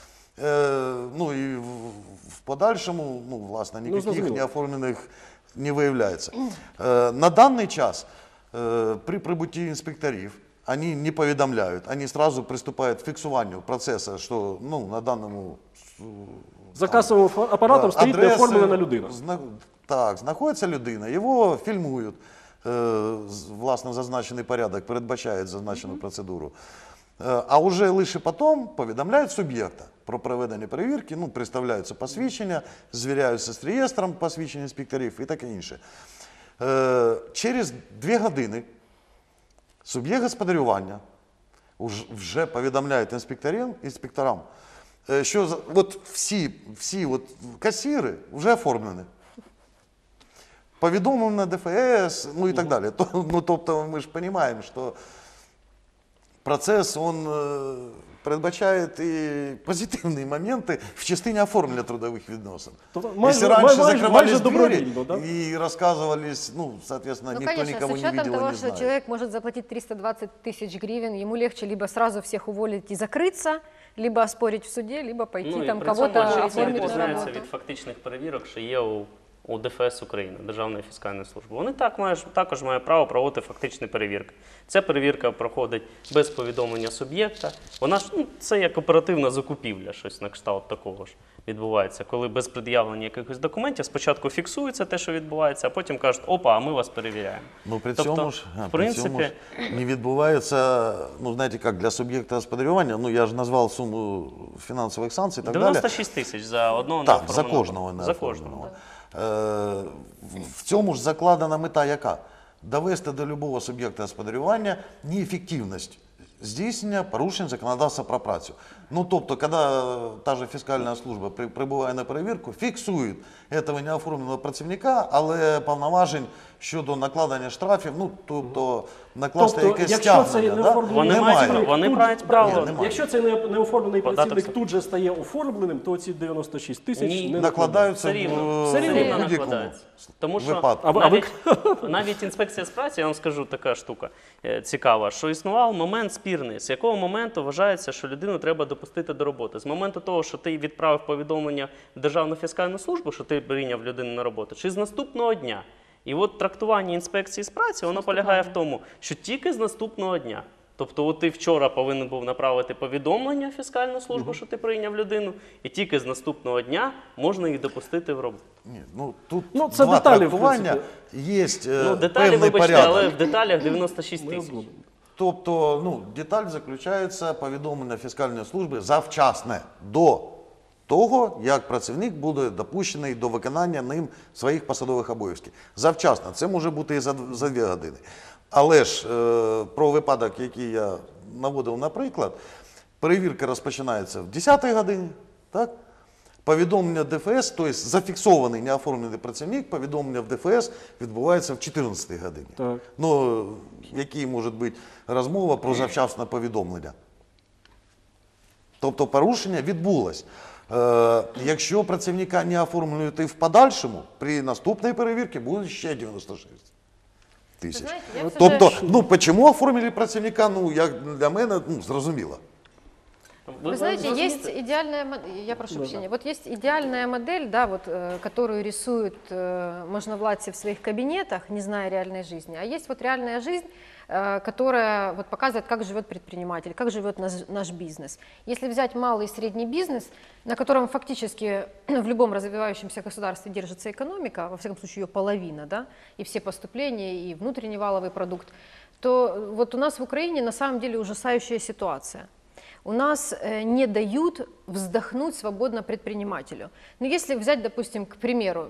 Ну і в подальшому, власне, ніяких зрозуміло. неоформлених не виявляється. На даний час при прибутті інспекторів вони не повідомляють, вони одразу приступають к фіксуванню процесу, що на даному За касовим апаратом стоїть адреси, неоформлена людина. Так, знаходиться людина, його фільмують, власне, зазначений порядок передбачає зазначену процедуру. А вже лише потім повідомляють суб'єкта про проведення перевірки, представляються посвідчення, звіряються з реєстром посвідчень інспекторів і таке інше. Через 2 години суб'єкт господарювання вже повідомляє інспекторам, що от всі касири вже оформлені. Повідомлено на ДФС, і так далі. Тобто ми ж розуміємо, що процес, він передбачає і позитивні моменти в частині оформлення трудових відносин. Тобто Якщо раніше майже закривались двері добровільно, да? і розказувались, соответственно, Ну, ніхто конечно, нікого с не учетом видел и того, не что знает. человек может заплатить 320 тысяч гривен, ему легче либо сразу всех уволить и закрыться, либо оспорить в суде, либо пойти і там при цьому кого-то ще це оформить на відрізняється работу. від фактичних перевірок, що є у ДФС України, Державної фіскальної служби. Вони також мають право проводити фактичні перевірки. Ця перевірка проходить без повідомлення суб'єкта. Вона ж, це як оперативна закупівля, щось на кшталт такого ж відбувається. Коли без пред'явлення якихось документів спочатку фіксується те, що відбувається, а потім кажуть, опа, а ми вас перевіряємо. При Тобто, цьому ж, в при цьому принципі, ж не відбувається, знаєте як, для суб'єкта господарювання, я ж назвав суму фінансових санкцій і так далі. 96 тисяч за одного Так, за неоформленого. кожного За неоформленого. кожного. В цьому ж закладена мета яка? Довести до любого суб'єкта господарювання неефективність здійснення порушень законодавства про працю. Тобто, коли та же фіскальна служба прибуває на перевірку, фіксують цього неоформленого працівника, але повноважень щодо накладення штрафів, тобто накласти Тобто, якесь якщо це стягнення, неоформлений Вони мають працівник, вони тут- мають право. немає. Якщо це неоформлений Податок працівник за- тут же стає оформленим, то ці 96 тисяч Ні. не накладаються Все рівно, в Все рівно рівно будь-якому накладається. Тому що випадку. А ви- навіть інспекція з праці, я вам скажу така штука цікава, що існував момент спірний, з якого моменту вважається, що людину треба допустити до роботи. З моменту того, що ти відправив повідомлення в Державну фіскальну службу, що ти прийняв людину на роботу, чи з наступного дня. І от трактування інспекції з праці, воно полягає в тому, що тільки з наступного дня. Тобто от ти вчора повинен був направити повідомлення в фіскальну службу, що ти прийняв людину, і тільки з наступного дня можна їх допустити в роботу. Ні, ну, тут це два деталі, в трактування. принципі. Є Деталі, певний вибачте, порядок. але в деталях 96 тисяч. Тобто, деталь заключається повідомлення фіскальної служби завчасне, до того, як працівник буде допущений до виконання ним своїх посадових обов'язків. Завчасно, це може бути і за 2 години. Але ж про випадок, який я наводив наприклад, перевірка розпочинається в 10-й годині, так? Повідомлення ДФС, тобто зафіксований неоформлений працівник, повідомлення в ДФС відбувається в 14-й годині. Так. Ну, які може бути розмова про завчасне повідомлення? Тобто порушення відбулось. Якщо працівника не оформлюють і в подальшому, при наступній перевірці буде ще 96 тисяч. Знаєте, я все Тобто, чому оформили працівника, як для мене, зрозуміло. Вы знаете, есть идеальная модель, я прошу прощения, вот есть идеальная модель, да, вот, которую рисуют можновладцы в своих кабинетах, не зная реальной жизни, а есть вот реальная жизнь, которая вот показывает, как живет предприниматель, как живет наш бизнес. Если взять малый и средний бизнес, на котором фактически в любом развивающемся государстве держится экономика, во всяком случае ее половина, да, и все поступления, и внутренний валовый продукт, то вот у нас в Украине на самом деле ужасающая ситуация. У нас не дают вздохнуть свободно предпринимателю. Но если взять, допустим, к примеру,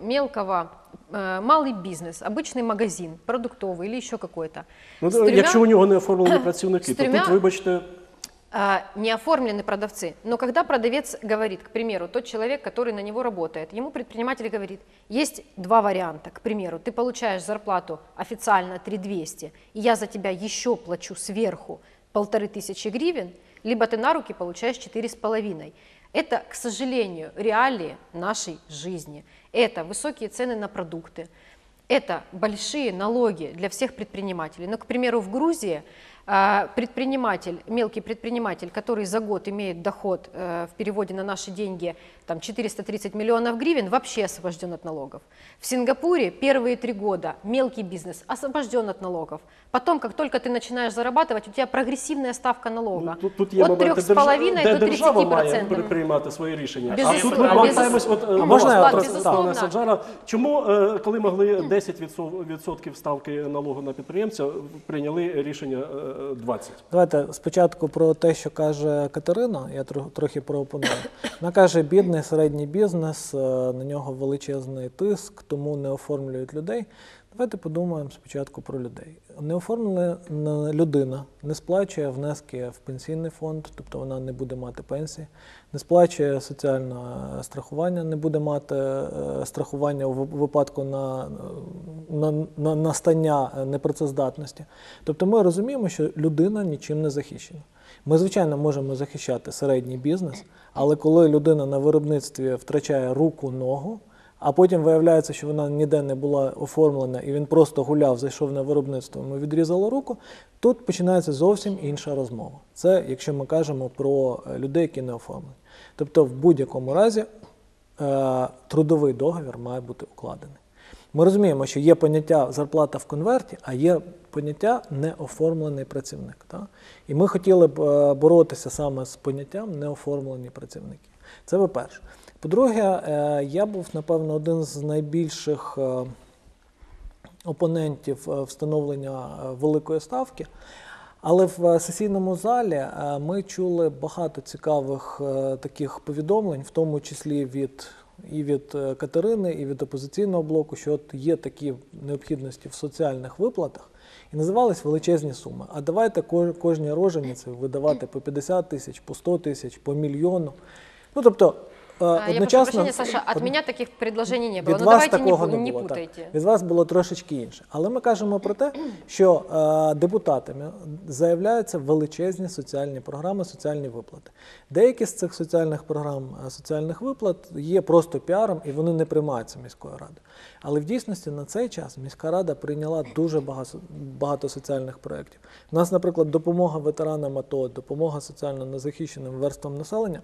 малый бизнес, обычный магазин, продуктовый или еще какой-то. Якщо у нього не оформлені працівники, то тут, вибачте... Не оформлены продавцы. Но когда продавец говорит, к примеру, тот человек, который на него работает, ему предприниматель говорит, есть 2 варианта. К примеру, ты получаешь зарплату официально 3200, и я за тебя еще плачу сверху 1500 гривен, либо ты на руки получаешь 4,5. Это, к сожалению, реалии нашей жизни. Это высокие цены на продукты, это большие налоги для всех предпринимателей. Но, к примеру, в Грузии предприниматель, мелкий предприниматель, который за год имеет доход в переводе на наши деньги там, 430 миллионов гривен, вообще освобожден от налогов. В Сингапуре первые 3 года мелкий бизнес освобожден от налогов. Потом, как только ты начинаешь зарабатывать, у тебя прогрессивная ставка налога. Тут є от моменти, 3,5 до 30%. держава має приймати свої рішення. Безусловно. А тут ми повертаємось, Можна я безусловно. Саджара, чому, коли могли 10% ставки налогу на підприємця, прийняли рішення 20%? Давайте спочатку про те, що каже Катерина, я трохи проопоную. Вона каже, бідний середній бізнес, на нього величезний тиск, тому не оформлюють людей. Давайте подумаємо спочатку про людей. Неоформлена людина не сплачує внески в пенсійний фонд, тобто вона не буде мати пенсії, не сплачує соціальне страхування, не буде мати страхування у випадку на настання непрацездатності. Тобто ми розуміємо, що людина нічим не захищена. Ми, звичайно, можемо захищати середній бізнес, але коли людина на виробництві втрачає руку, ногу, а потім виявляється, що вона ніде не була оформлена, і він просто гуляв, зайшов на виробництво, ми відрізали руку, тут починається зовсім інша розмова. Це, якщо ми кажемо про людей, які не оформлені. Тобто, в будь-якому разі трудовий договір має бути укладений. Ми розуміємо, що є поняття зарплата в конверті, а є поняття неоформлений працівник. Так? І ми хотіли б боротися саме з поняттям неоформлені працівники. Це по-перше. По-друге, я був, напевно, один з найбільших опонентів встановлення великої ставки, але в сесійному залі ми чули багато цікавих таких повідомлень, в тому числі від Катерини, і від опозиційного блоку, що от є такі необхідності в соціальних виплатах, і називались величезні суми. А давайте кожній рожениці видавати по 50 тисяч, по 100 тисяч, по мільйону. Ну, тобто, я прошу прощения, Саша, от меня таких предложений не было. Від Ну вас давайте такого не було, путайте. Так. Від вас було трошечки інше. Але ми кажемо про те, що депутатами заявляються величезні соціальні програми, соціальні виплати. Деякі з цих соціальних програм, соціальних виплат є просто піаром, і вони не приймаються міською радою. Але в дійсності на цей час міська рада прийняла дуже багато соціальних проєктів. У нас, наприклад, допомога ветеранам АТО, допомога соціально незахищеним верствам населення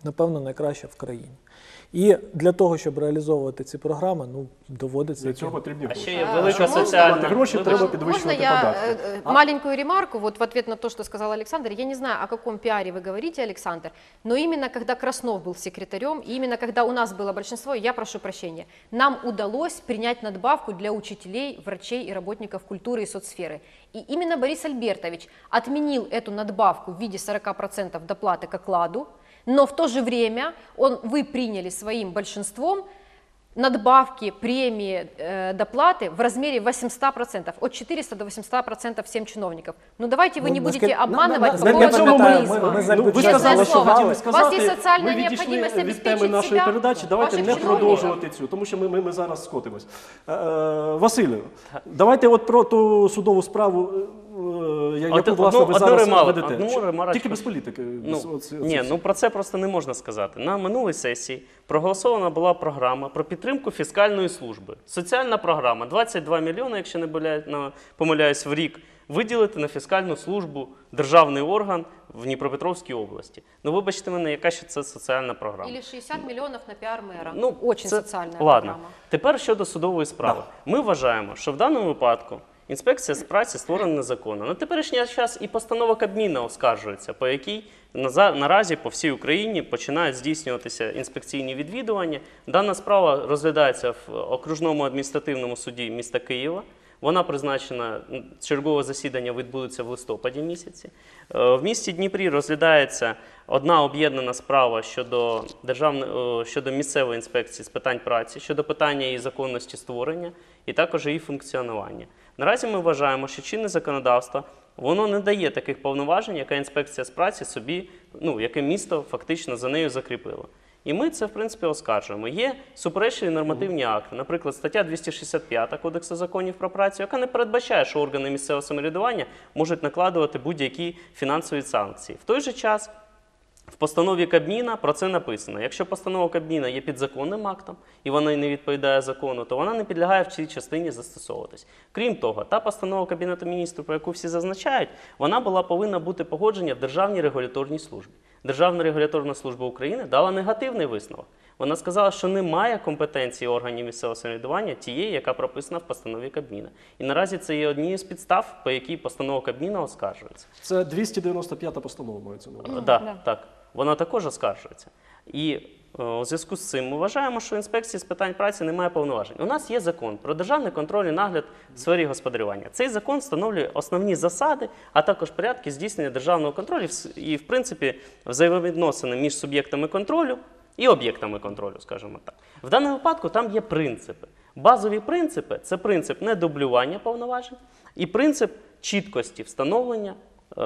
напевно, найкраща в країні. І для того, щоб реалізовувати ці програми, доводиться... Для цього потрібні А гроші. ще є велика соціальна... Гроші треба Можно підвищувати я податки. маленькую ремарку вот в ответ на то, что сказал Александр? Я не знаю, о каком пиаре вы говорите, Александр, но именно когда Краснов был секретарем, и именно когда у нас было большинство, я прошу прощения, нам удалось принять надбавку для учителей, врачей и работников культуры и соцсферы. И именно Борис Альбертович отменил эту надбавку в виде 40% доплаты к окладу, но в то же время вы приняли своим большинством надбавки, премии, доплаты в размере 800%, от 400 до 800% всем чиновников. Ну давайте вы не будете обманывать по поводу популизма. Ви сказали, що хотіли У вас сказати, є соціальна ми відійшли необхідність від теми обезпечити нашої себе, передачі, давайте ваших не чиновників. продовжувати цю, тому що ми зараз скотимось. Василю, давайте от про ту судову справу, яку, власне, ви зараз ведете. Тільки без політики. Про це просто не можна сказати. На минулій сесії проголосована була програма про підтримку фіскальної служби. Соціальна програма, 22 мільйони, якщо не помиляюсь, в рік, виділити на фіскальну службу державний орган в Дніпропетровській області. Ну, вибачте мене, яка ще це соціальна програма? Или 60 миллионов на пиар мэра. Очень социальная Ладно. программа. Тепер щодо судової справи. Ми вважаємо, що в даному випадку інспекція з праці створена незаконно. На теперішній час і постанова Кабміна оскаржується, по якій наразі по всій Україні починають здійснюватися інспекційні відвідування. Дана справа розглядається в окружному адміністративному суді міста Києва. Вона призначена, чергове засідання відбудеться в листопаді місяці. В місті Дніпрі розглядається одна об'єднана справа щодо місцевої інспекції з питань праці, щодо питання її законності створення і також її функціонування. Наразі ми вважаємо, що чинне законодавство, воно не дає таких повноважень, яка інспекція з праці собі, яке місто фактично за нею закріпило. І ми це, в принципі, оскаржуємо. Є суперечливі нормативні акти, наприклад, стаття 265 Кодексу законів про працю, яка не передбачає, що органи місцевого самоврядування можуть накладувати будь-які фінансові санкції. В той же час в постанові Кабміна про це написано. Якщо постанова Кабміна є підзаконним актом і вона не відповідає закону, то вона не підлягає в цій частині застосовуватись. Крім того, та постанова Кабінету Міністрів, про яку всі зазначають, вона повинна бути погоджена в Державній регуляторній службі. Державна регуляторна служба України дала негативний висновок. Вона сказала, що немає компетенції органів місцевого самоврядування тієї, яка прописана в постанові Кабміна. І наразі це є однією з підстав, по якій постанова Кабміна оскаржується. Це 295-та постанова мається на увазі. Так. Вона також оскаржується. І у зв'язку з цим ми вважаємо, що інспекції з питань праці немає повноважень. У нас є закон про державний контроль і нагляд в сфері господарювання. Цей закон встановлює основні засади, а також порядки здійснення державного контролю і, в принципі, взаємовідносини між суб'єктами контролю і об'єктами контролю, скажімо так. В даному випадку там є принципи. Базові принципи – це принцип недублювання повноважень і принцип чіткості встановлення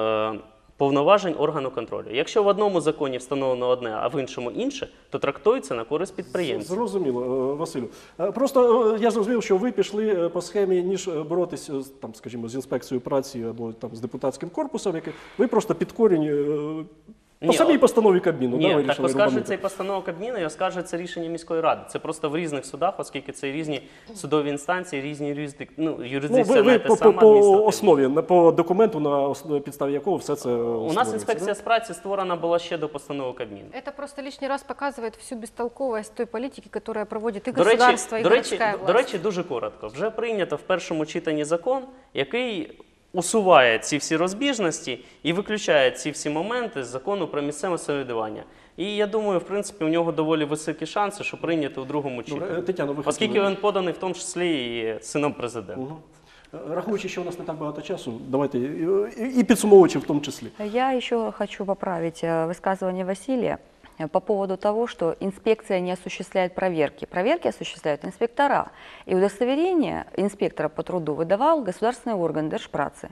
повноважень органу контролю. Якщо в одному законі встановлено одне, а в іншому інше, то трактується на користь підприємців. Зрозуміло, Василю. Просто я зрозумів, що ви пішли по схемі, ніж боротися з інспекцією праці або з депутатським корпусом, ви просто під корінь по самій постанові Кабміну. Ні, так оскаржується і постанова Кабміну, і оскаржується рішення міської ради. Це просто в різних судах, оскільки це різні судові інстанції, різні юрисдикція не те саме. По основі, по документу, на підставі якого все це у нас інспекція з праці створена була ще до постанови Кабміну. Это просто лишний раз показывает всю бестолковость той политики, которая проводит и государство, и городская власть. До речі, дуже коротко. Вже прийнято в першому читанні закон, який усуває ці всі розбіжності і виключає ці всі моменти з закону про місцеве самоврядування. І я думаю, в принципі, у нього доволі високі шанси, що прийняти у другому читанні. Тетяно, оскільки він поданий в тому числі і сином президента. Рахуючи, що у нас не так багато часу, давайте і підсумовуючи в тому числі. Я ще хочу поправить высказывание Василия по поводу того, что инспекция не осуществляет проверки. Проверки осуществляют инспектора. И удостоверение инспектора по труду выдавал государственный орган Держпрацы.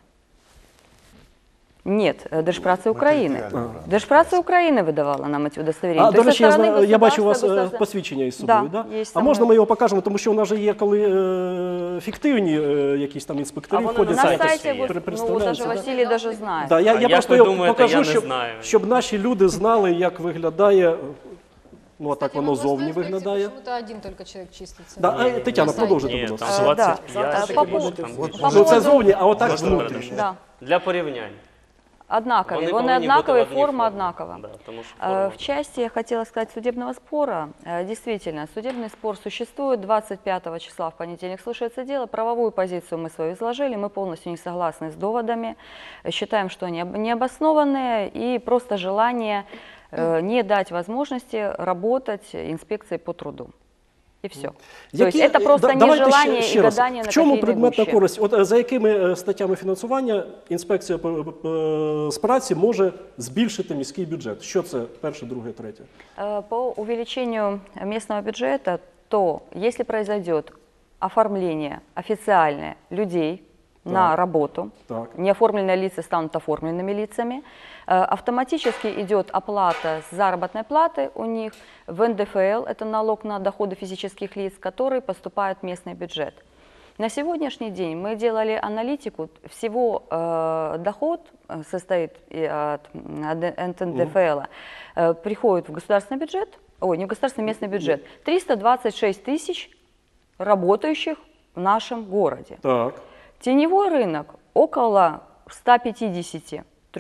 Нет, Держпрацы України. Держпраці України видавала нам ці удостоверення. До речі, я бачу у вас посвідчення із собою, да? А можна ми його покажемо, тому що у нас же є, коли фіктивні якісь там інспектори ходять. На сайті, даже Василій даже знає. Да, я просто його покажу, щоб наші люди знали, як виглядає, а так воно зовні виглядає. Почему-то один только человек числится. Да, Тетяна, продовжуйте, будь ласка. Там 25. Це зовні, а отак внутрішньо. Для порівняння. Однаковые, Вони вони повинні бути в однаковые, одній форма формі. однакова. Да, тому що форма- В части, я хотела сказать, судебного спора. Действительно, судебный спор существует. 25 числа в понедельник слушается дело. Правовую позицию мы свою изложили. Мы полностью не согласны с доводами. Считаем, что они необоснованные. И просто желание не дать возможности работать инспекции по труду. И все. То есть это просто Давайте нежелание ще и раз. гадание на В чому какие-либо предметна вещи. користь? От за якими статтями фінансування інспекція з праці може збільшити міський бюджет? Що це перше, друге, третє? По увеличению местного бюджета, то если произойдет оформление официальное людей на работу, Так. неоформленные лица станут оформленными лицами, автоматически идет оплата с заработной платы у них в НДФЛ, это налог на доходы физических лиц, который поступает в местный бюджет. На сегодняшний день мы делали аналитику, всего доход состоит от НДФЛ, приходит в государственный бюджет, ой, не в государственный, местный бюджет, 326 тысяч работающих в нашем городе. Так. Теневой рынок около 150-300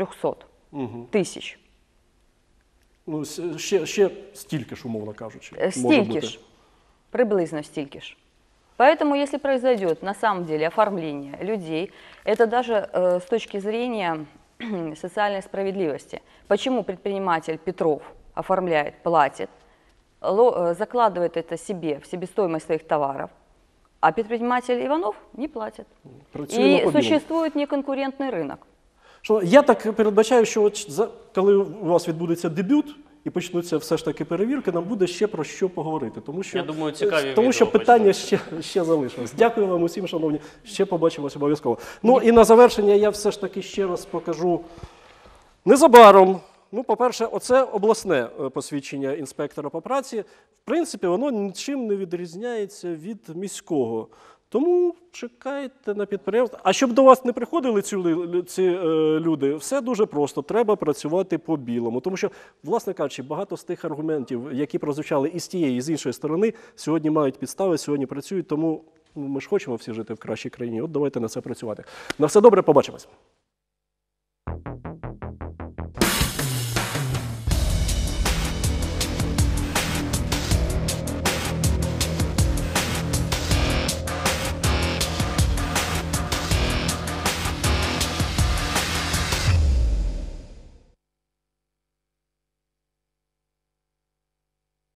тысяч. Ну, ще стільки ж, умовно кажучи. може Стільки бути. ж, приблизно стільки ж. Поэтому, если произойдет на самом деле оформление людей, это даже с точки зрения социальной справедливости. Почему предприниматель Петров оформляет, платит, закладывает это себе в себестоимость своих товаров, а предприниматель Иванов не платит. Працюємо И по білому. существует неконкурентный рынок. Я так передбачаю, що коли у вас відбудеться дебют і почнуться все ж таки перевірки, нам буде ще про що поговорити. Тому що, Я думаю, цікаві тому що відео питання ще залишилось. Дякую вам усім, шановні. Ще побачимось обов'язково. Ну і на завершення я все ж таки ще раз покажу незабаром. Ну, по-перше, оце обласне посвідчення інспектора по праці. В принципі, воно нічим не відрізняється від міського. Тому чекайте на підприємство. А щоб до вас не приходили ці люди, все дуже просто. Треба працювати по білому. Тому що, власне кажучи, багато з тих аргументів, які прозвучали і з тієї, і з іншої сторони, сьогодні мають підстави, сьогодні працюють. Тому ми ж хочемо всі жити в кращій країні. От давайте на це працювати. На все добре, побачимось.